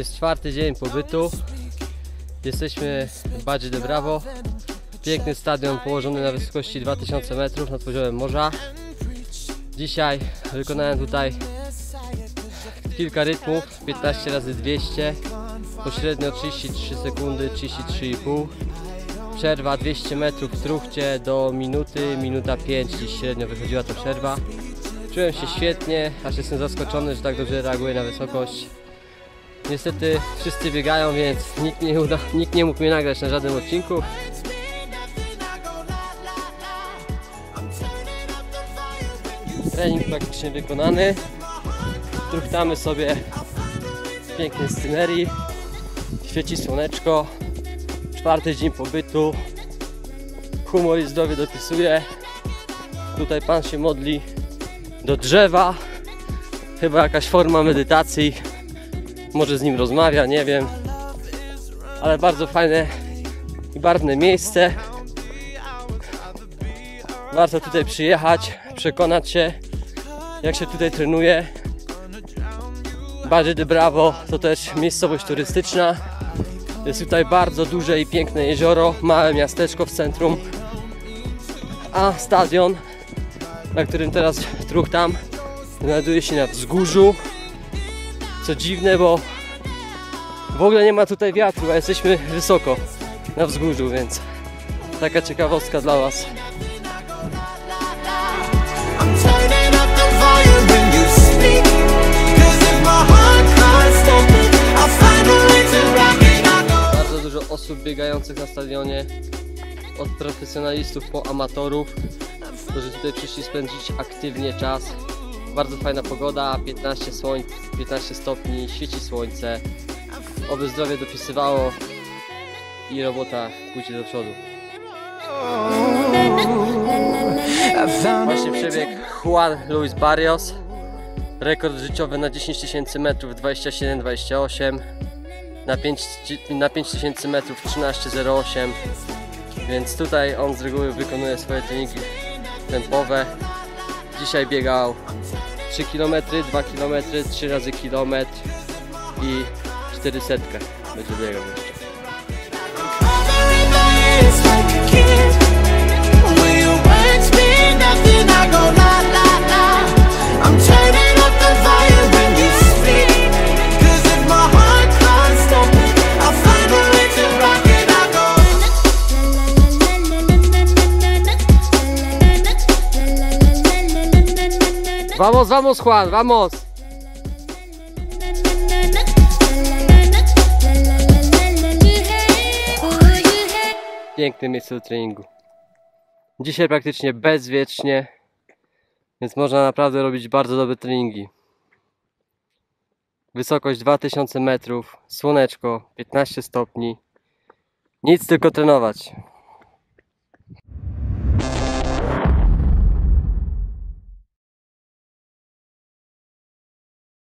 Jest czwarty dzień pobytu. Jesteśmy w Badia de Bravo. Piękny stadion położony na wysokości 2000 metrów nad poziomem morza. Dzisiaj wykonałem tutaj kilka rytmów, 15 razy 200, pośrednio 33 sekundy, 33,5. Przerwa 200 metrów w truchcie do minuty, minuta 5 dziś średnio wychodziła ta przerwa. Czułem się świetnie, aż jestem zaskoczony, że tak dobrze reaguję na wysokość. Niestety wszyscy biegają, więc nikt nie mógł mnie nagrać na żadnym odcinku. Trening praktycznie wykonany. Truchtamy sobie w pięknej scenerii. Świeci słoneczko. Czwarty dzień pobytu. Humor i zdrowie dopisuje. Tutaj pan się modli do drzewa. Chyba jakaś forma medytacji. Może z nim rozmawia, nie wiem. Ale bardzo fajne i barwne miejsce. Warto tutaj przyjechać, przekonać się, jak się tutaj trenuje. Badia de Bravo to też miejscowość turystyczna. Jest tutaj bardzo duże i piękne jezioro, małe miasteczko w centrum. A stadion, na którym teraz truchtam, znajduje się na wzgórzu. Co dziwne, bo w ogóle nie ma tutaj wiatru, a jesteśmy wysoko na wzgórzu, więc taka ciekawostka dla Was. Bardzo dużo osób biegających na stadionie, od profesjonalistów po amatorów, którzy tutaj przyszli spędzić aktywnie czas. Bardzo fajna pogoda, 15 stopni, świeci słońce. Oby zdrowie dopisywało i robota pójdzie do przodu. Właśnie przebiegł Juan Luis Barrios. Rekord życiowy na 10 tysięcy metrów 27,28. Na 5000 metrów 13,08. Więc tutaj on z reguły wykonuje swoje treningi tempowe. Dzisiaj biegał 3 km, 2 km, 3 razy kilometr i 400 będzie biegał jeszcze. Vamos, vamos Juan, vamos! Piękne miejsce do treningu. Dzisiaj praktycznie bezwiecznie, więc można naprawdę robić bardzo dobre treningi. Wysokość 2000 metrów, słoneczko, 15 stopni. Nic, tylko trenować.